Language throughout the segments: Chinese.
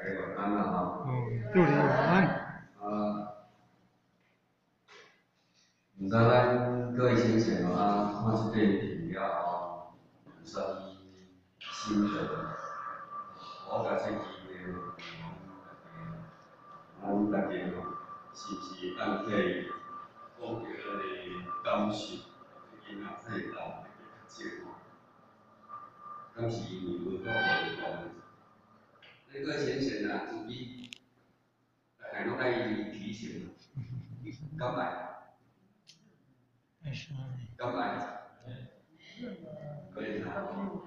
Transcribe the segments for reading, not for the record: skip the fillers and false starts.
大家晚安啦哈。 祝你晚安。 唔知咱各位先生看这个片了后，有啥物心得？我甲这机会，咱大家是不是当可以讲着咱的感受？囡仔细汉的节目，敢是因为文化的关系？那个先生啊，自己大概拢爱提醒，敢爱？敢爱？可以啦。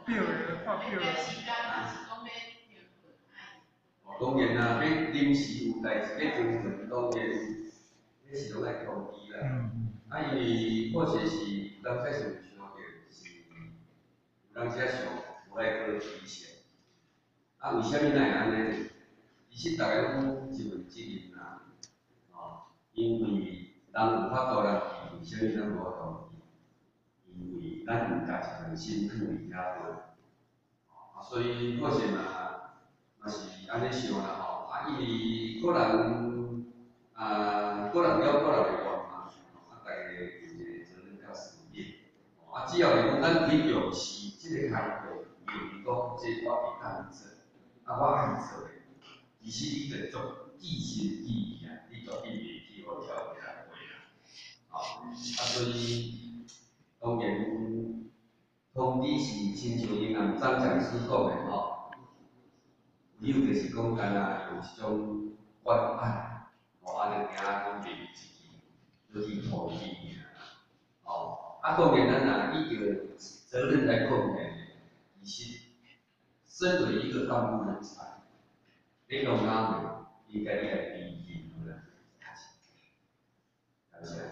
当然啦，要临时有代志要精神，当然，迄是拢爱通知啦。因为或许是当确实有想到，是有人遮想无爱做提醒。为虾米会安尼？其实大家拢一份责任啦，因为人有法度人提，为虾米咱无通知？因为咱有家一份辛苦伫遐做，所以或许嘛是安尼想啦吼。因为个人个人了个人的愿望，大家有一个责任甲使命。只要是讲咱去重视即个开会，用讲这我会当做，我爱做的，其实你着足记心记义啊，你绝对袂去互跳过来会啦。所以当然通知是亲像因张讲师讲的吼，有就是讲干有一种关爱，安尼行讲袂一支，就是通知尔。当然咱依着责任来讲呢，其实身为一个干部人才，你用哪样应该你来理解啦，了解。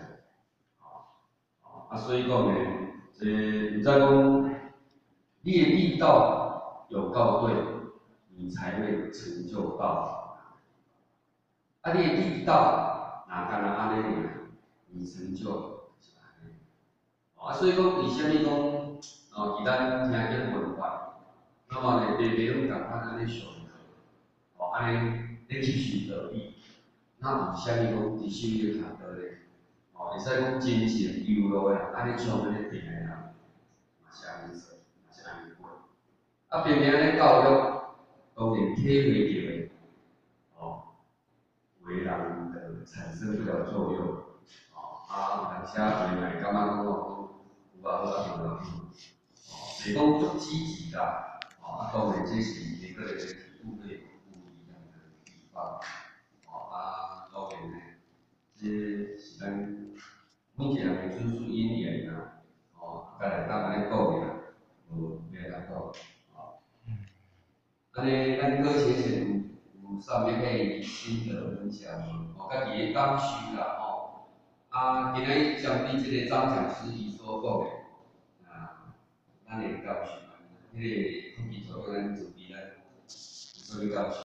所以讲呢，唔知讲你的力道有到对，你才会成就到。你的力道哪敢若安尼呢？你成就是安尼。所以讲，为虾米讲其他听见文化，那么呢，别拢共款安尼上课，安尼你去寻得意，那为虾米讲伫手里读到咧？会使讲真正优柔的人，安尼像安尼定的人，嘛是安尼做，嘛是安尼过。偏偏安尼教育，当然体会到的，为人的产生不了作用。有些人会感觉讲有好有无好，是讲足积极啦。当然这是每个人的体悟会有不一样的地方。当然呢，这是咱每一个人的纯属因缘啦。甲来当安尼讲啦，无咩通讲。安尼，咱各先生有啥物可以心得分享？家己的感受啦，今日针对这个张讲师伊所讲的，咱的感受，迄个空气作用咱准备咱，所以感受。